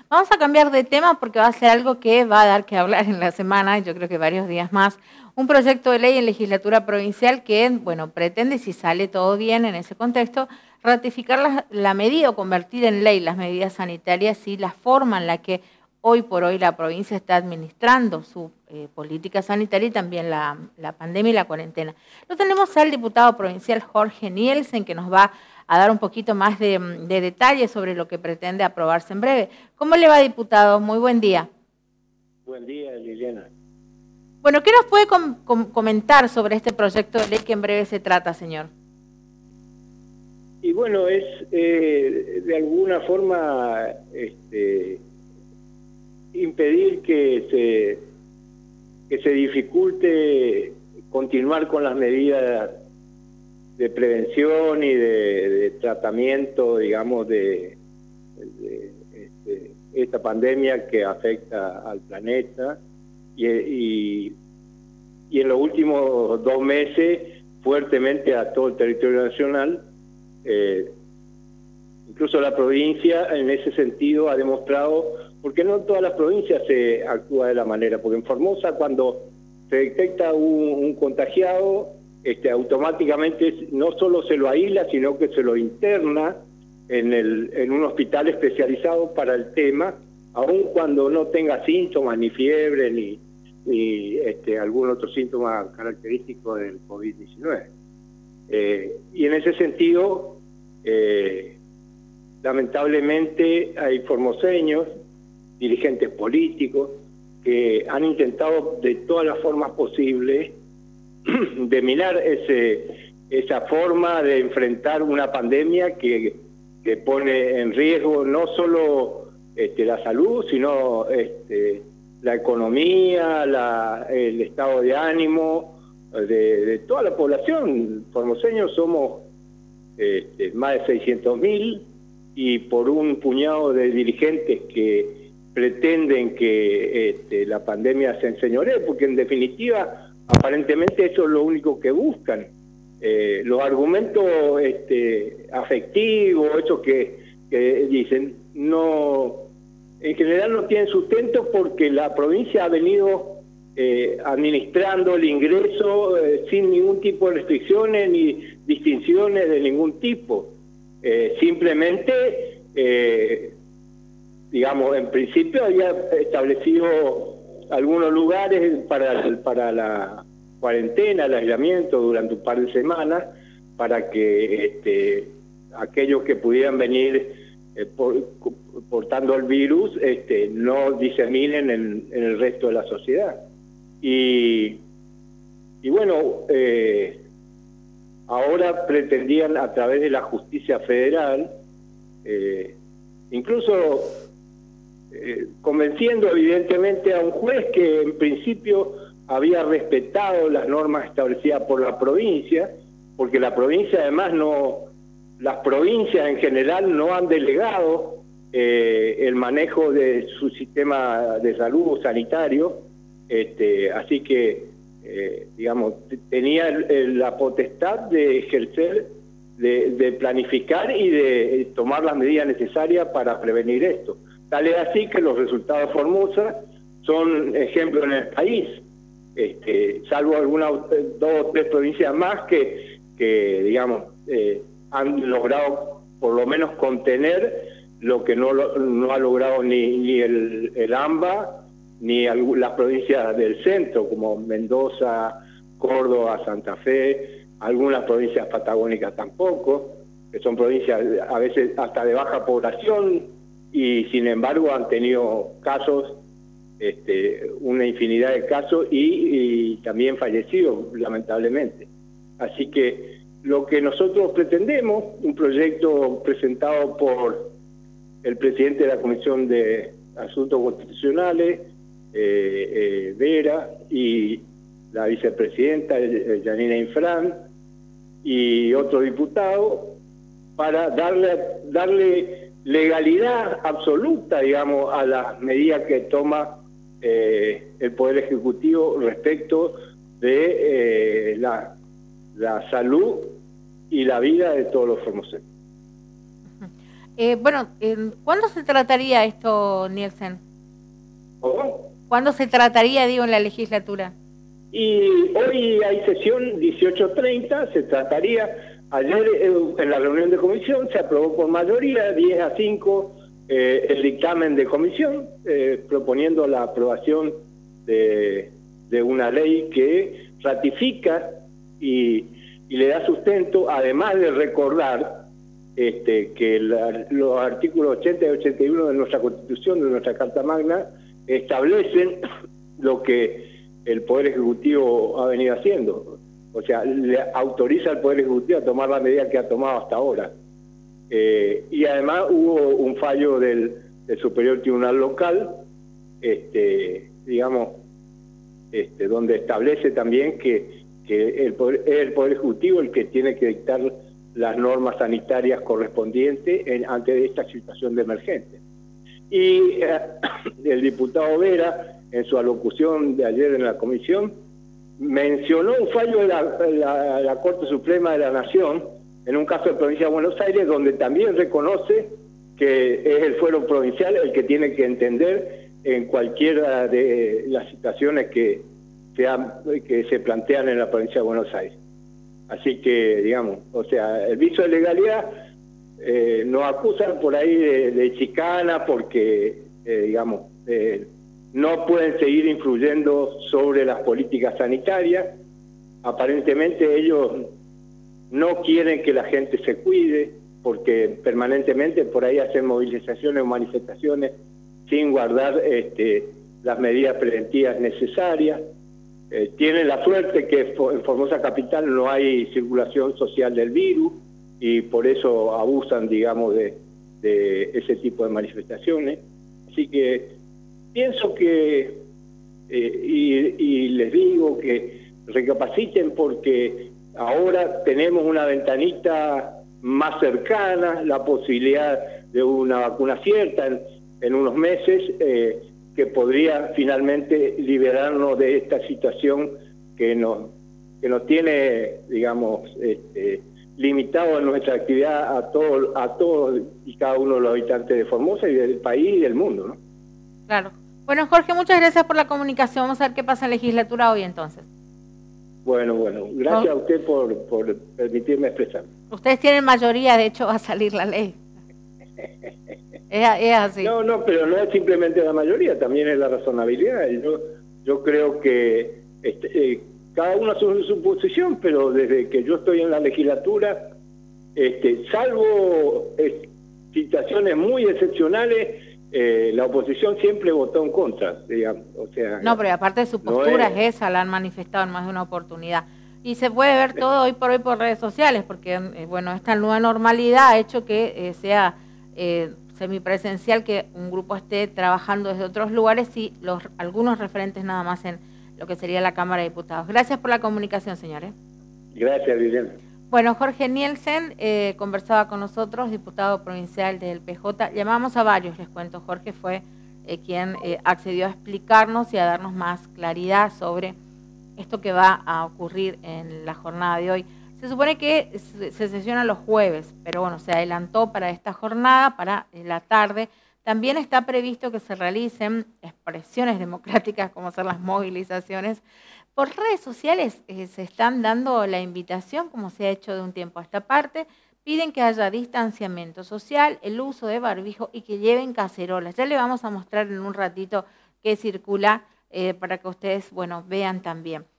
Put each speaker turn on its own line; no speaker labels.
Vamos a cambiar de tema porque va a ser algo que va a dar que hablar en la semana, yo creo que varios días más. Un proyecto de ley en legislatura provincial que, bueno, pretende, si sale todo bien en ese contexto, ratificar la medida o convertir en ley las medidas sanitarias y la forma en la que hoy por hoy la provincia está administrando su política sanitaria y también la pandemia y la cuarentena. Lo tenemos al diputado provincial Jorge Nielsen, que nos va a dar un poquito más de detalles sobre lo que pretende aprobarse en breve. ¿Cómo le va, diputado? Muy buen día.
Buen día, Liliana.
Bueno, ¿qué nos puede comentar sobre este proyecto de ley que en breve se trata, señor?
Y bueno, es de alguna forma impedir que se dificulte continuar con las medidas de prevención y de tratamiento, digamos, de esta pandemia que afecta al planeta y en los últimos 2 meses fuertemente a todo el territorio nacional. Incluso la provincia en ese sentido ha demostrado, porque no en todas las provincias se actúa de la manera, porque en Formosa cuando se detecta un contagiado, automáticamente no solo se lo aísla, sino que se lo interna en un hospital especializado para el tema, aun cuando no tenga síntomas, ni fiebre, ni algún otro síntoma característico del COVID-19. Y en ese sentido, lamentablemente hay formoseños, dirigentes políticos, que han intentado de todas las formas posibles de minar esa forma de enfrentar una pandemia que pone en riesgo no solo la salud, sino la economía, el estado de ánimo de toda la población. Formoseños somos más de 600.000 y por un puñado de dirigentes que pretenden que la pandemia se enseñoree, porque en definitiva aparentemente eso es lo único que buscan. Los argumentos afectivos, esos que dicen, no, en general no tienen sustento porque la provincia ha venido administrando el ingreso sin ningún tipo de restricciones ni distinciones de ningún tipo. Simplemente, digamos, en principio había establecido algunos lugares para la cuarentena, el aislamiento durante un par de semanas, para que aquellos que pudieran venir portando el virus no diseminen en el resto de la sociedad. Y bueno, ahora pretendían a través de la justicia federal, incluso convenciendo evidentemente a un juez que en principio había respetado las normas establecidas por la provincia, porque la provincia además las provincias en general no han delegado el manejo de su sistema de salud sanitario, así que digamos, tenía la potestad de ejercer, de planificar y de tomar las medidas necesarias para prevenir esto. Tal es así que los resultados de Formosa son ejemplos en el país, salvo algunas 2 o 3 provincias más que digamos, han logrado por lo menos contener lo que no ha logrado ni el AMBA, ni las provincias del centro, como Mendoza, Córdoba, Santa Fe, algunas provincias patagónicas tampoco, que son provincias a veces hasta de baja población, y sin embargo han tenido casos, una infinidad de casos y también fallecidos, lamentablemente. Así que lo que nosotros pretendemos, un proyecto presentado por el presidente de la Comisión de Asuntos Constitucionales, Vera, y la vicepresidenta Yanina Infran, y otro diputado, para darle legalidad absoluta, digamos, a las medidas que toma el Poder Ejecutivo respecto de la salud y la vida de todos los formoseños.
¿Cuándo se trataría esto, Nielsen?
¿Cómo?
¿Cuándo se trataría, digo, en la legislatura?
Y hoy hay sesión 18:30, se trataría. Ayer en la reunión de comisión se aprobó por mayoría, 10-5, el dictamen de comisión, proponiendo la aprobación de una ley que ratifica y le da sustento, además de recordar que los artículos 80 y 81 de nuestra Constitución, de nuestra Carta Magna, establecen lo que el Poder Ejecutivo ha venido haciendo. O sea, le autoriza al Poder Ejecutivo a tomar la medida que ha tomado hasta ahora. Y además hubo un fallo del Superior Tribunal Local, donde establece también que es el Poder Ejecutivo el que tiene que dictar las normas sanitarias correspondientes ante esta situación de emergencia. Y el diputado Vera, en su alocución de ayer en la comisión, mencionó un fallo de la Corte Suprema de la Nación, en un caso de provincia de Buenos Aires, donde también reconoce que es el fuero provincial el que tiene que entender en cualquiera de las situaciones que se plantean en la provincia de Buenos Aires. Así que, digamos, o sea, el vicio de legalidad nos acusan por ahí de chicana porque, no pueden seguir influyendo sobre las políticas sanitarias. Aparentemente ellos no quieren que la gente se cuide porque permanentemente por ahí hacen movilizaciones o manifestaciones sin guardar las medidas preventivas necesarias. Tienen la suerte que en Formosa Capital no hay circulación social del virus y por eso abusan, digamos, de ese tipo de manifestaciones. Así que pienso que, y les digo que recapaciten porque ahora tenemos una ventanita más cercana, la posibilidad de una vacuna cierta en unos meses, que podría finalmente liberarnos de esta situación que nos tiene, digamos, limitado en nuestra actividad a todos y cada uno de los habitantes de Formosa y del país y del mundo, ¿no?
Claro. Bueno, Jorge, muchas gracias por la comunicación. Vamos a ver qué pasa en legislatura hoy entonces.
Bueno, gracias a usted por permitirme expresar. Ustedes
tienen mayoría, de hecho va a salir la ley. Es así.
No, pero no es simplemente la mayoría, también es la razonabilidad. Yo creo que cada uno asume su posición, pero desde que yo estoy en la legislatura, salvo situaciones muy excepcionales, la oposición siempre votó en contra, digamos. O sea,
no, pero aparte de su postura es esa, la han manifestado en más de una oportunidad. Y se puede ver todo hoy por redes sociales, porque esta nueva normalidad ha hecho que sea semipresencial, que un grupo esté trabajando desde otros lugares y algunos referentes nada más en lo que sería la Cámara de Diputados. Gracias por la comunicación, señores.
Gracias, Liliana.
Bueno, Jorge Nielsen conversaba con nosotros, diputado provincial del PJ. Llamamos a varios, les cuento. Jorge fue quien accedió a explicarnos y a darnos más claridad sobre esto que va a ocurrir en la jornada de hoy. Se supone que se sesiona los jueves, pero bueno, se adelantó para esta jornada, para la tarde. También está previsto que se realicen expresiones democráticas, como ser las movilizaciones. Por redes sociales se están dando la invitación, como se ha hecho de un tiempo a esta parte, piden que haya distanciamiento social, el uso de barbijo y que lleven cacerolas. Ya le vamos a mostrar en un ratito qué circula para que ustedes, vean también.